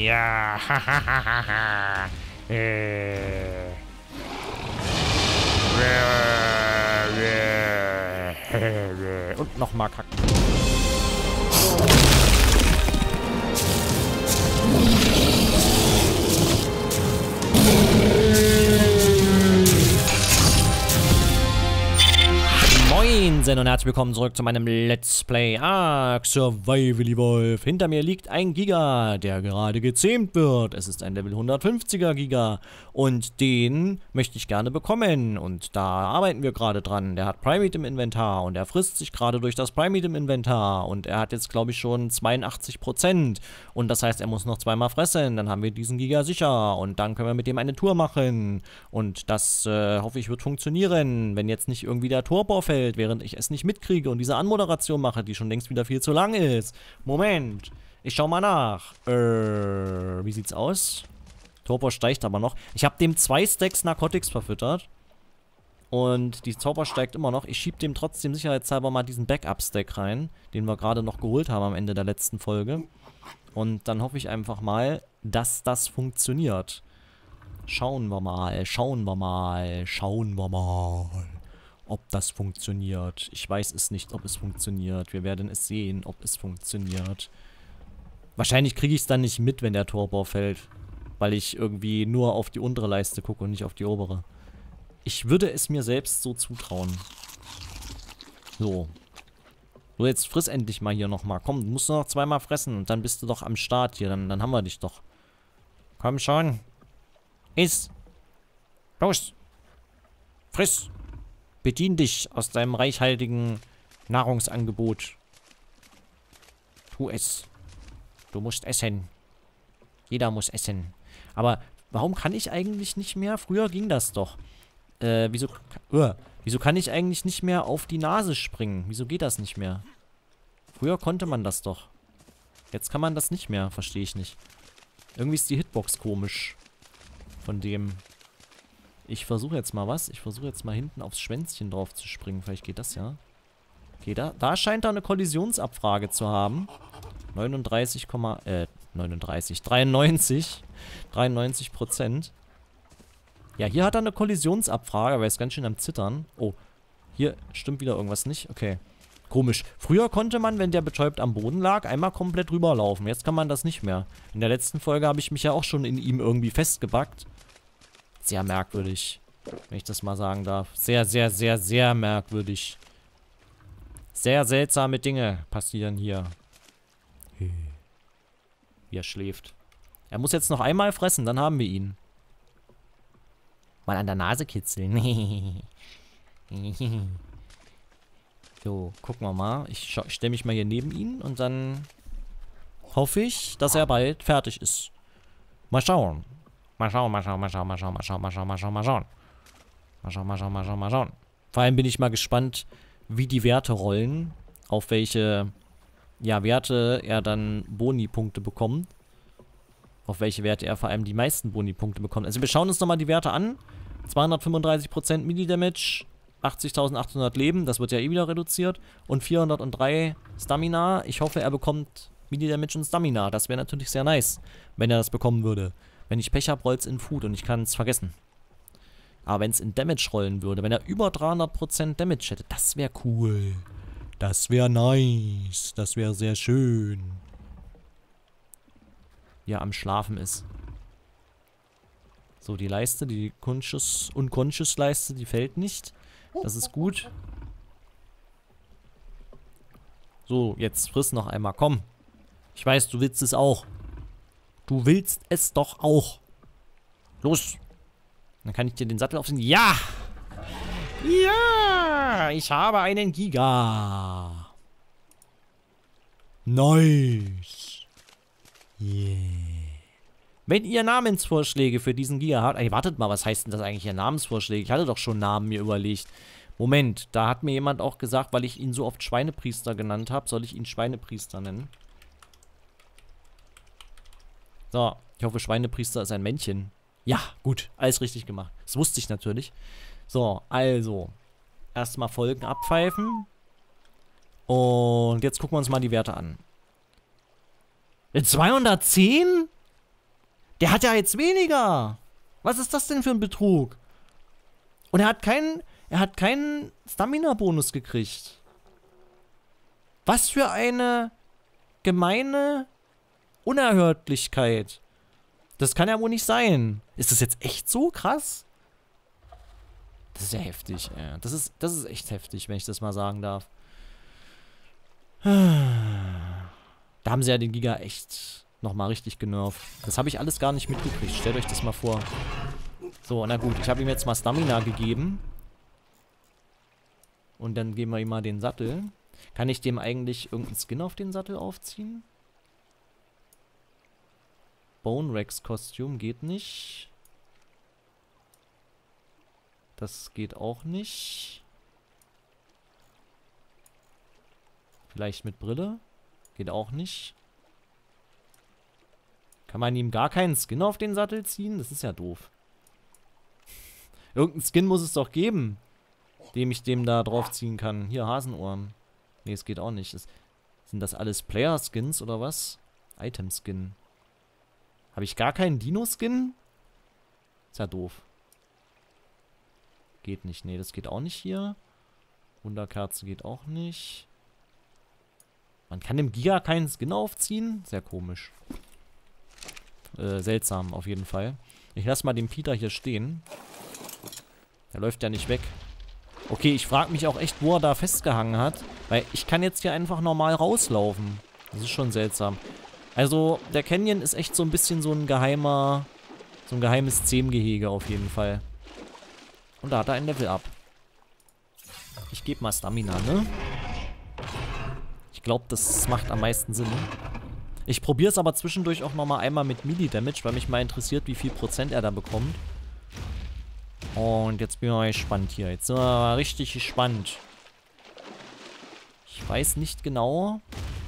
Ja. Und nochmal kacken. Moinsen und herzlich willkommen zurück zu meinem Let's Play Ark Survival Evolved. Hinter mir liegt ein Giga, der gerade gezähmt wird. Es ist ein Level 150er Giga und den möchte ich gerne bekommen. Und da arbeiten wir gerade dran. Der hat Primate im Inventar und er frisst sich gerade durch das Primate im Inventar. Und er hat jetzt, glaube ich, schon 82%. Und das heißt, er muss noch zweimal fressen. Dann haben wir diesen Giga sicher. Und dann können wir mit dem eine Tour machen. Und das hoffe ich wird funktionieren, wenn jetzt nicht irgendwie der Turbo fällt, während ich es nicht mitkriege und diese Anmoderation mache, die schon längst wieder viel zu lang ist. Moment, ich schau mal nach. Wie sieht's aus? Turbo steigt aber noch. Ich habe dem 2 Stacks Narcotics verfüttert. Und die Zauber steigt immer noch. Ich schieb dem trotzdem sicherheitshalber mal diesen Backup-Stack rein, den wir gerade noch geholt haben am Ende der letzten Folge. Und dann hoffe ich einfach mal, dass das funktioniert. Schauen wir mal, schauen wir mal, schauen wir mal, ob das funktioniert. Ich weiß es nicht, ob es funktioniert. Wir werden es sehen, ob es funktioniert. Wahrscheinlich kriege ich es dann nicht mit, wenn der Turbo fällt. Weil ich irgendwie nur auf die untere Leiste gucke und nicht auf die obere. Ich würde es mir selbst so zutrauen. So. So, jetzt friss endlich mal hier nochmal. Komm, du musst noch zweimal fressen und dann bist du doch am Start hier. Dann haben wir dich doch. Komm schon. Iss. Los. Friss. Bedien dich aus deinem reichhaltigen Nahrungsangebot. Tu es. Du musst essen. Jeder muss essen. Aber warum kann ich eigentlich nicht mehr? Früher ging das doch. Wieso kann ich eigentlich nicht mehr auf die Nase springen? Wieso geht das nicht mehr? Früher konnte man das doch. Jetzt kann man das nicht mehr. Verstehe ich nicht. Irgendwie ist die Hitbox komisch. Von dem... Ich versuche jetzt mal was. Ich versuche jetzt mal hinten aufs Schwänzchen drauf zu springen. Vielleicht geht das ja. Okay, da scheint er eine Kollisionsabfrage zu haben. 93%. Ja, hier hat er eine Kollisionsabfrage, aber er ist ganz schön am Zittern. Oh, hier stimmt wieder irgendwas nicht. Okay, komisch. Früher konnte man, wenn der betäubt am Boden lag, einmal komplett rüberlaufen. Jetzt kann man das nicht mehr. In der letzten Folge habe ich mich ja auch schon in ihm irgendwie festgebackt. Sehr merkwürdig, wenn ich das mal sagen darf. Sehr, sehr, sehr, sehr merkwürdig. Sehr seltsame Dinge passieren hier. Wie er schläft. Er muss jetzt noch einmal fressen, dann haben wir ihn. Mal an der Nase kitzeln. So, gucken wir mal. Ich stelle mich mal hier neben ihn und dann hoffe ich, dass er bald fertig ist. Mal schauen. Mal schauen. Vor allem bin ich mal gespannt, wie die Werte rollen. Auf welche, ja, Werte er dann Boni-Punkte bekommt. Auf welche Werte er vor allem die meisten Boni-Punkte bekommt. Also wir schauen uns nochmal die Werte an. 235% Mini-Damage, 80.800 Leben, das wird ja eh wieder reduziert. Und 403 Stamina. Ich hoffe, er bekommt Mini-Damage und Stamina. Das wäre natürlich sehr nice, wenn er das bekommen würde. Wenn ich Pech habe, rollt es in Food und ich kann es vergessen. Aber wenn es in Damage rollen würde, wenn er über 300% Damage hätte, das wäre cool. Das wäre nice. Das wäre sehr schön. Wie er am Schlafen ist. So, die Leiste, die Unconscious-Leiste, die fällt nicht. Das ist gut. So, jetzt friss noch einmal. Komm. Ich weiß, du willst es auch. Du willst es doch auch. Los. Dann kann ich dir den Sattel aufziehen. Ja! Ja! Ich habe einen Giga. Nice. Yeah. Wenn ihr Namensvorschläge für diesen Giga habt... Ey, wartet mal, was heißt denn das eigentlich hier? Namensvorschläge? Ich hatte doch schon Namen mir überlegt. Moment, da hat mir jemand auch gesagt, weil ich ihn so oft Schweinepriester genannt habe, soll ich ihn Schweinepriester nennen. So, ich hoffe, Schweinepriester ist ein Männchen. Ja, gut, alles richtig gemacht. Das wusste ich natürlich. So, also. Erstmal Folgen abpfeifen. Und jetzt gucken wir uns mal die Werte an. 210? Der hat ja jetzt weniger. Was ist das denn für ein Betrug? Und er hat keinen Stamina-Bonus gekriegt. Was für eine gemeine Unerhörtlichkeit. Das kann ja wohl nicht sein. Ist das jetzt echt so krass? Das ist ja heftig, ja. Das ist echt heftig, wenn ich das mal sagen darf. Da haben sie ja den Giga echt nochmal richtig genervt. Das habe ich alles gar nicht mitgekriegt. Stellt euch das mal vor. So, na gut. Ich habe ihm jetzt mal Stamina gegeben. Und dann geben wir ihm mal den Sattel. Kann ich dem eigentlich irgendeinen Skin auf den Sattel aufziehen? Bone Rex Kostüm geht nicht. Das geht auch nicht. Vielleicht mit Brille? Geht auch nicht. Kann man ihm gar keinen Skin auf den Sattel ziehen? Das ist ja doof. Irgendeinen Skin muss es doch geben, dem ich dem da drauf ziehen kann. Hier, Hasenohren. Nee, es geht auch nicht. Sind das alles Player-Skins oder was? Item-Skin. Habe ich gar keinen Dino-Skin? Ist ja doof. Geht nicht. Nee, das geht auch nicht hier. Wunderkerze geht auch nicht. Man kann dem Giga keinen Skin aufziehen? Sehr komisch. Seltsam auf jeden Fall. Ich lasse mal den Peter hier stehen. Der läuft ja nicht weg. Okay, ich frage mich auch echt, wo er da festgehangen hat. Weil ich kann jetzt hier einfach normal rauslaufen. Das ist schon seltsam. Also, der Canyon ist echt so ein bisschen so ein geheimes Zehmgehege auf jeden Fall. Und da hat er ein Level up. Ich gebe mal Stamina, ne? Ich glaube, das macht am meisten Sinn. Ich probiere es aber zwischendurch auch nochmal einmal mit Melee-Damage, weil mich mal interessiert, wie viel Prozent er da bekommt. Und jetzt bin ich mal gespannt hier. Jetzt sind wir mal richtig gespannt. Ich weiß nicht genau,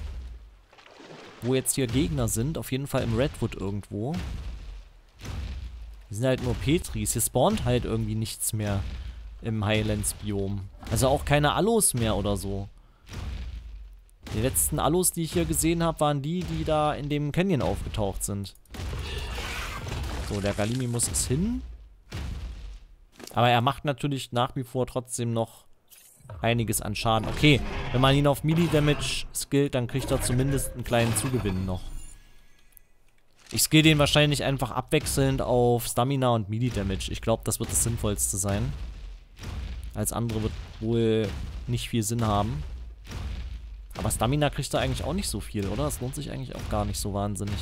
wo jetzt hier Gegner sind. Auf jeden Fall im Redwood irgendwo. Die sind halt nur Petris. Hier spawnt halt irgendwie nichts mehr im Highlands-Biom. Also auch keine Allos mehr oder so. Die letzten Allos, die ich hier gesehen habe, waren die da in dem Canyon aufgetaucht sind. So, der Gallimimus ist hin. Aber er macht natürlich nach wie vor trotzdem noch einiges an Schaden. Okay, wenn man ihn auf Melee-Damage skillt, dann kriegt er zumindest einen kleinen Zugewinn noch. Ich skill den wahrscheinlich einfach abwechselnd auf Stamina und Melee-Damage. Ich glaube, das wird das Sinnvollste sein. Als andere wird wohl nicht viel Sinn haben. Aber Stamina kriegt er eigentlich auch nicht so viel, oder? Das lohnt sich eigentlich auch gar nicht so wahnsinnig.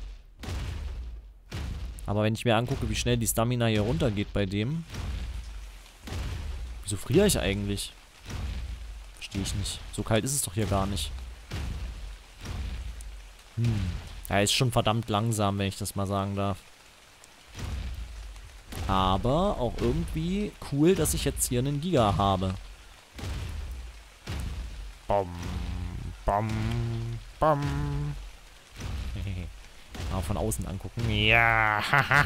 Aber wenn ich mir angucke, wie schnell die Stamina hier runtergeht bei dem. Wieso friere ich eigentlich? Verstehe ich nicht. So kalt ist es doch hier gar nicht. Er ist schon verdammt langsam, wenn ich das mal sagen darf. Aber auch irgendwie cool, dass ich jetzt hier einen Giga habe. Bom, bom, bom. Mal von außen angucken. Ja,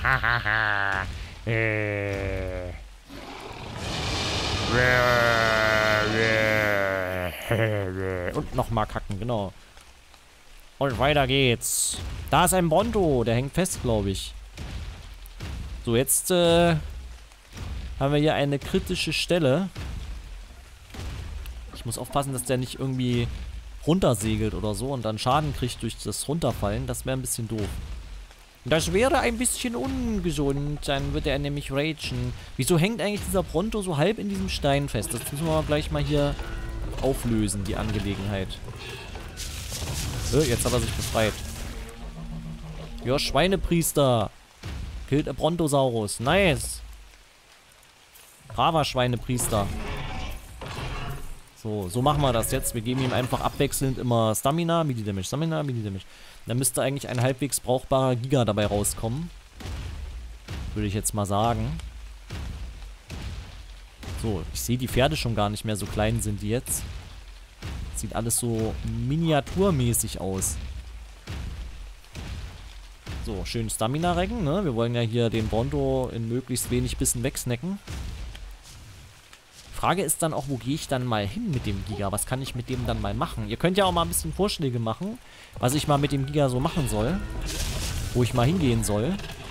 und nochmal kacken, genau. Und weiter geht's. Da ist ein Bronto, der hängt fest, glaube ich. So, jetzt haben wir hier eine kritische Stelle. Ich muss aufpassen, dass der nicht irgendwie runtersegelt oder so und dann Schaden kriegt durch das Runterfallen. Das wäre ein bisschen doof. Das wäre ein bisschen ungesund. Dann wird er nämlich ragen. Wieso hängt eigentlich dieser Bronto so halb in diesem Stein fest? Das müssen wir gleich mal hier auflösen, die Angelegenheit. Jetzt hat er sich befreit. Ja, Schweinepriester. Killt ein Brontosaurus. Nice. Braver Schweinepriester. So machen wir das jetzt. Wir geben ihm einfach abwechselnd immer Stamina, Melee-Damage, Stamina, Melee-Damage. Dann müsste eigentlich ein halbwegs brauchbarer Giga dabei rauskommen. Würde ich jetzt mal sagen. So, ich sehe die Pferde schon gar nicht mehr. So klein sind die jetzt. Sieht alles so miniaturmäßig aus. So, schön Stamina-Recken, ne? Wir wollen ja hier den Bronto in möglichst wenig Bissen wegsnacken. Frage ist dann auch, wo gehe ich dann mal hin mit dem Giga? Was kann ich mit dem dann mal machen? Ihr könnt ja auch mal ein bisschen Vorschläge machen, was ich mal mit dem Giga so machen soll. Wo ich mal hingehen soll.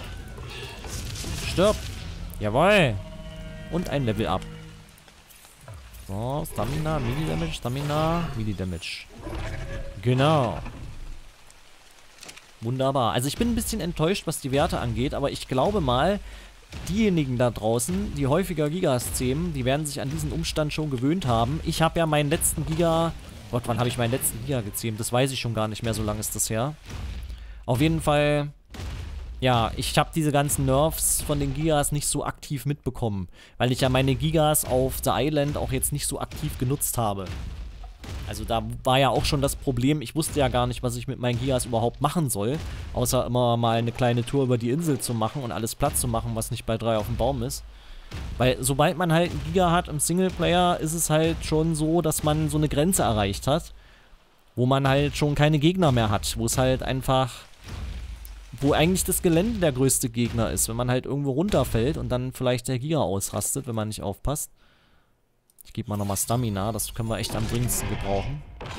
stirb. Jawohl. Und ein Level up. So, Stamina, Mini-Damage, Stamina, Mini-Damage. Genau. Wunderbar. Also ich bin ein bisschen enttäuscht, was die Werte angeht, aber ich glaube mal, diejenigen da draußen, die häufiger Gigas zähmen, die werden sich an diesen Umstand schon gewöhnt haben. Ich habe ja meinen letzten Giga... Gott, wann habe ich meinen letzten Giga gezähmt? Das weiß ich schon gar nicht mehr, so lange ist das her. Auf jeden Fall... Ja, ich habe diese ganzen Nerfs von den Gigas nicht so aktiv mitbekommen, weil ich ja meine Gigas auf The Island auch jetzt nicht so aktiv genutzt habe. Also da war ja auch schon das Problem, ich wusste ja gar nicht, was ich mit meinen Gigas überhaupt machen soll, außer immer mal eine kleine Tour über die Insel zu machen und alles platt zu machen, was nicht bei 3 auf dem Baum ist. Weil sobald man halt einen Giga hat im Singleplayer, ist es halt schon so, dass man so eine Grenze erreicht hat, wo man halt schon keine Gegner mehr hat, wo es halt einfach... Wo eigentlich das Gelände der größte Gegner ist, wenn man halt irgendwo runterfällt und dann vielleicht der Giga ausrastet, wenn man nicht aufpasst. Ich gebe mal nochmal Stamina, das können wir echt am dringendsten gebrauchen.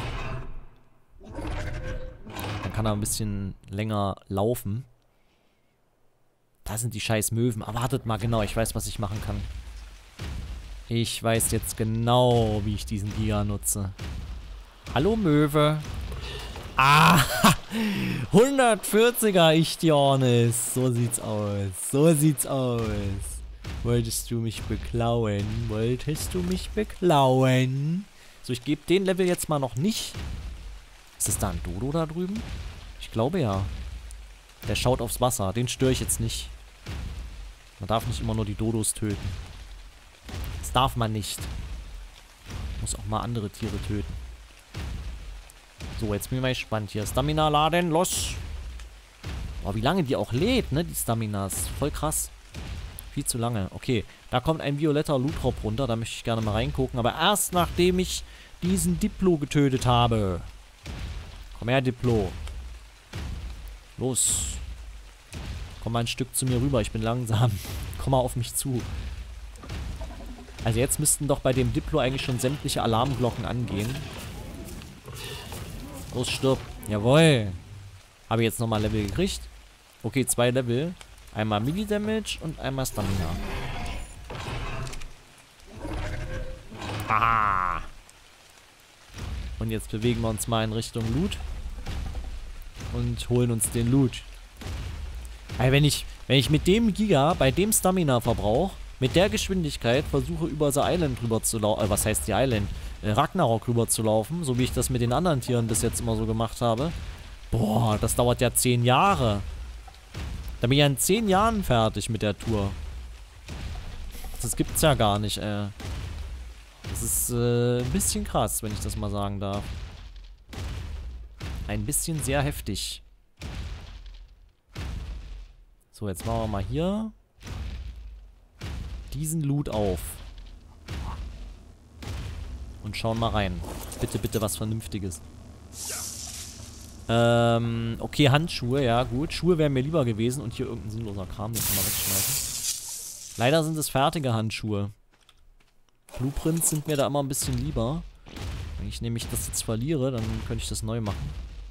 Dann kann er ein bisschen länger laufen. Da sind die scheiß Möwen. Aber wartet mal, genau, ich weiß, was ich machen kann. Ich weiß jetzt genau, wie ich diesen Giga nutze. Hallo Möwe. Ah, 140er Ichthyornis. So sieht's aus. So sieht's aus. Wolltest du mich beklauen? Wolltest du mich beklauen? So, ich gebe den Level jetzt mal noch nicht. Ist es da ein Dodo da drüben? Ich glaube ja. Der schaut aufs Wasser. Den störe ich jetzt nicht. Man darf nicht immer nur die Dodos töten. Das darf man nicht. Muss auch mal andere Tiere töten. So, jetzt bin ich mal gespannt hier. Stamina laden, los. Boah, wie lange die auch lädt, ne, die Staminas. Voll krass. Viel zu lange. Okay, da kommt ein violetter Lootrop runter. Da möchte ich gerne mal reingucken. Aber erst nachdem ich diesen Diplo getötet habe. Komm her, Diplo. Los. Komm mal ein Stück zu mir rüber. Ich bin langsam. Komm mal auf mich zu. Also jetzt müssten doch bei dem Diplo eigentlich schon sämtliche Alarmglocken angehen. Los, stirb. Jawohl. Habe ich jetzt nochmal Level gekriegt. Okay, 2 Level. Einmal Mini-Damage und einmal Stamina. Ah. Und jetzt bewegen wir uns mal in Richtung Loot. Und holen uns den Loot. Weil wenn ich mit dem Giga, bei dem Stamina-Verbrauch, mit der Geschwindigkeit versuche über The Island rüber zu laufen, was heißt die Island? Ragnarok rüber zu laufen, so wie ich das mit den anderen Tieren bis jetzt immer so gemacht habe. Boah, das dauert ja 10 Jahre. Da bin ich ja in 10 Jahren fertig mit der Tour. Das gibt's ja gar nicht, ey. Das ist ein bisschen krass, wenn ich das mal sagen darf. Ein bisschen sehr heftig. So, jetzt machen wir mal hier diesen Loot auf. Und schauen mal rein. Bitte, bitte was Vernünftiges. Okay, Handschuhe, ja gut. Schuhe wären mir lieber gewesen. Und hier irgendein sinnloser Kram, den können wir wegschmeißen. Leider sind es fertige Handschuhe. Blueprints sind mir da immer ein bisschen lieber. Wenn ich nämlich das jetzt verliere, dann könnte ich das neu machen.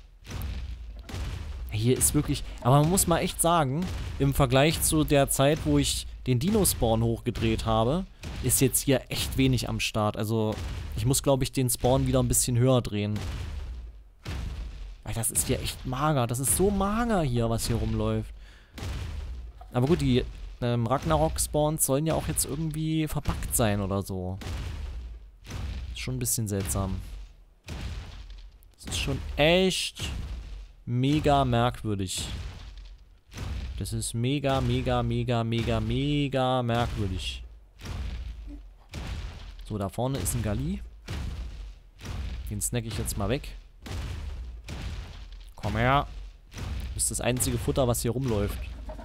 Hier ist wirklich... Aber man muss mal echt sagen, im Vergleich zu der Zeit, wo ich den Dino-Spawn hochgedreht habe, ist jetzt hier echt wenig am Start. Also, ich muss, glaube ich, den Spawn wieder ein bisschen höher drehen. Weil das ist hier echt mager. Das ist so mager hier, was hier rumläuft. Aber gut, die Ragnarok-Spawns sollen ja auch jetzt irgendwie verpackt sein oder so. Ist schon ein bisschen seltsam. Das ist schon echt mega merkwürdig. Das ist mega, mega, mega, mega, mega merkwürdig. So, da vorne ist ein Galli. Den snack ich jetzt mal weg. Komm her. Das ist das einzige Futter, was hier rumläuft.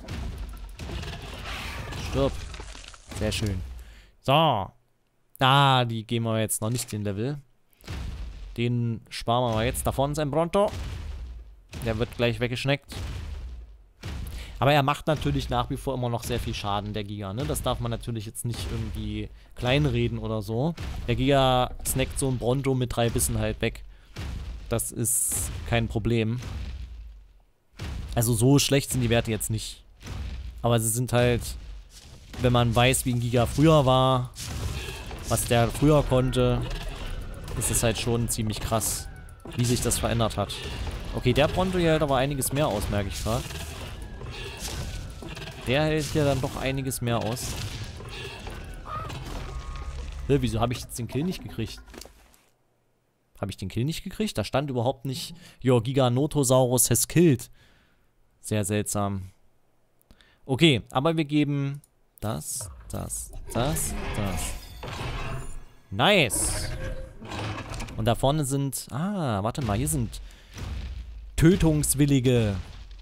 Stirb. Sehr schön. So. Ah, die gehen wir jetzt noch nicht den Level. Den sparen wir mal jetzt. Da vorne ist ein Bronto. Der wird gleich weggeschneckt. Aber er macht natürlich nach wie vor immer noch sehr viel Schaden, der Giga, ne? Das darf man natürlich jetzt nicht irgendwie kleinreden oder so. Der Giga snackt so ein Bronto mit 3 Bissen halt weg. Das ist kein Problem. Also so schlecht sind die Werte jetzt nicht. Aber sie sind halt wenn man weiß, wie ein Giga früher war, was der früher konnte, ist es halt schon ziemlich krass, wie sich das verändert hat. Okay, der Bronto hier hält aber einiges mehr aus, merke ich gerade. Der hält hier dann doch einiges mehr aus. Wieso habe ich jetzt den Kill nicht gekriegt? Habe ich den Kill nicht gekriegt? Da stand überhaupt nicht, jo, Giganotosaurus has killed. Sehr seltsam. Okay, aber wir geben das. Nice. Und da vorne sind, warte mal, hier sind Tötungswillige.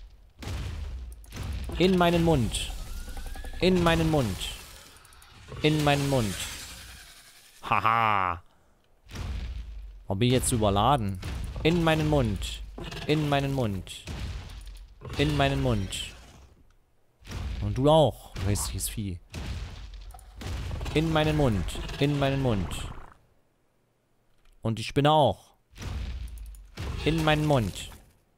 In meinen Mund. In meinen Mund. In meinen Mund. Haha. Warum bin ich jetzt so überladen? In meinen Mund. In meinen Mund. In meinen Mund. Und du auch, hässliches Vieh. In meinen Mund. In meinen Mund. Und die Spinne auch. In meinen Mund.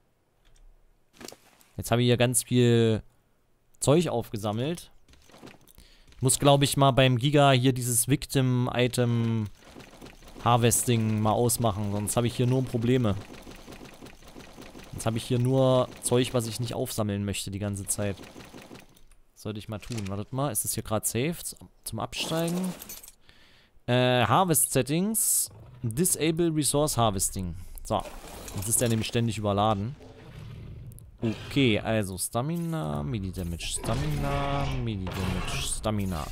Jetzt habe ich hier ganz viel Zeug aufgesammelt. Ich muss, glaube ich, mal beim Giga hier dieses Victim-Item Harvesting mal ausmachen. Sonst habe ich hier nur Probleme. Sonst habe ich hier nur Zeug, was ich nicht aufsammeln möchte die ganze Zeit. Sollte ich mal tun. Wartet mal, ist es hier gerade safe? Zum Absteigen. Harvest Settings. Disable Resource Harvesting. So. Jetzt ist der nämlich ständig überladen. Okay, also Stamina, Midi Damage, Stamina, Midi Damage, Stamina.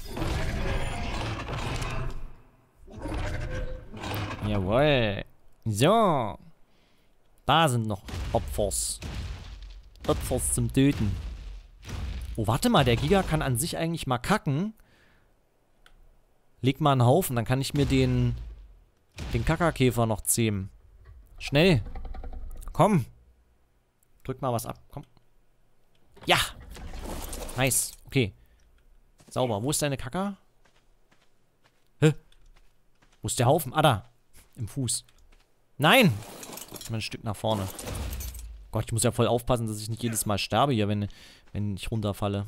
Jawohl. So. Da sind noch Opfers. Opfers zum Töten. Oh, warte mal, der Giga kann an sich eigentlich mal kacken. Leg mal einen Haufen, dann kann ich mir den Kackerkäfer noch zähmen. Schnell. Komm. Drück mal was ab, komm. Ja. Nice, okay. Sauber, wo ist deine Kacker? Hä? Wo ist der Haufen? Ah, da. Im Fuß. Nein! Mal ein Stück nach vorne. Gott, ich muss ja voll aufpassen, dass ich nicht jedes Mal sterbe hier, wenn ich runterfalle.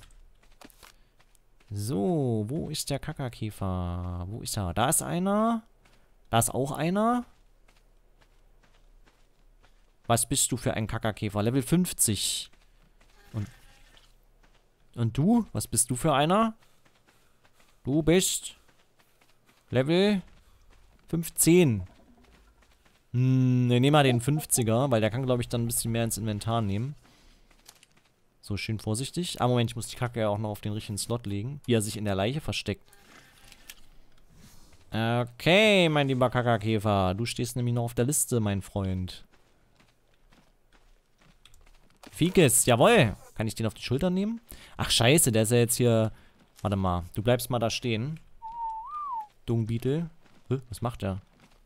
So, wo ist der Kackerkäfer? Wo ist er? Da ist einer. Da ist auch einer. Was bist du für ein Kackerkäfer? Level 50. Und du? Was bist du für einer? Du bist Level 15. Wir nehmen mal den 50er, weil der kann, glaube ich, dann ein bisschen mehr ins Inventar nehmen. So, schön vorsichtig. Ah, Moment, ich muss die Kacke ja auch noch auf den richtigen Slot legen, wie er sich in der Leiche versteckt. Okay, mein lieber Kackerkäfer. Du stehst nämlich noch auf der Liste, mein Freund. Fikes, jawohl. Kann ich den auf die Schulter nehmen? Ach, scheiße, der ist ja jetzt hier... Warte mal, du bleibst mal da stehen. Dungbeetle. Was macht der?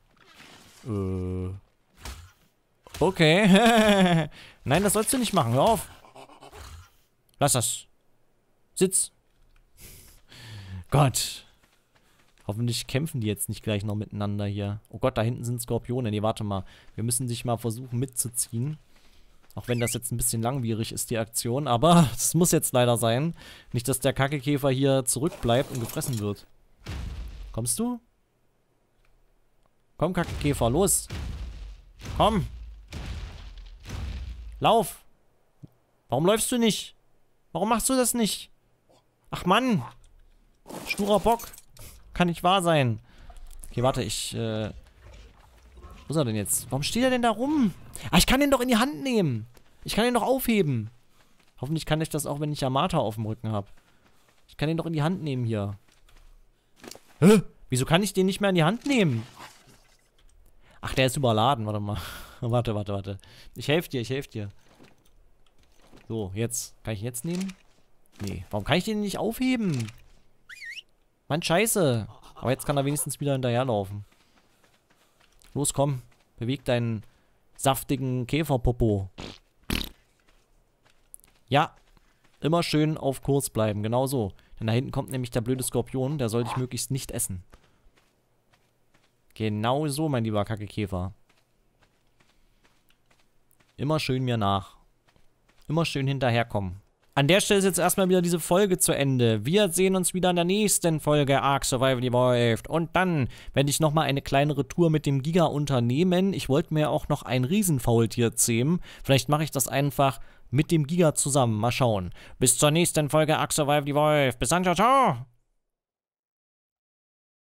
Okay. Nein, das sollst du nicht machen. Hör auf. Lass das. Sitz. Gott. Hoffentlich kämpfen die jetzt nicht gleich noch miteinander hier. Oh Gott, da hinten sind Skorpione. Nee, warte mal. Wir müssen dich mal versuchen mitzuziehen. Auch wenn das jetzt ein bisschen langwierig ist, die Aktion. Aber es muss jetzt leider sein. Nicht, dass der Kackekäfer hier zurückbleibt und gefressen wird. Kommst du? Komm, Kackekäfer, los. Komm. Lauf. Warum läufst du nicht? Warum machst du das nicht? Ach Mann. Sturer Bock. Kann nicht wahr sein. Okay, warte, wo ist er denn jetzt? Warum steht er denn da rum? Ah, ich kann den doch in die Hand nehmen. Ich kann den doch aufheben. Hoffentlich kann ich das auch, wenn ich Yamata auf dem Rücken habe. Ich kann den doch in die Hand nehmen hier. Hä? Wieso kann ich den nicht mehr in die Hand nehmen? Ach, der ist überladen. Warte mal. Warte. Ich helfe dir. So, jetzt. Kann ich ihn jetzt nehmen? Nee. Warum kann ich den nicht aufheben? Mann, scheiße. Aber jetzt kann er wenigstens wieder hinterherlaufen. Los, komm. Beweg deinen saftigen Käferpopo. Ja. Immer schön auf Kurs bleiben. Genau so. Denn da hinten kommt nämlich der blöde Skorpion. Der soll dich möglichst nicht essen. Genau so, mein lieber Kackekäfer. Immer schön mir nach. Immer schön hinterherkommen. An der Stelle ist jetzt erstmal wieder diese Folge zu Ende. Wir sehen uns wieder in der nächsten Folge Ark Survival Evolved. Und dann werde ich nochmal eine kleinere Tour mit dem Giga unternehmen. Ich wollte mir auch noch ein Riesenfaultier zähmen. Vielleicht mache ich das einfach mit dem Giga zusammen. Mal schauen. Bis zur nächsten Folge Ark Survival Evolved. Bis dann, ciao, ciao.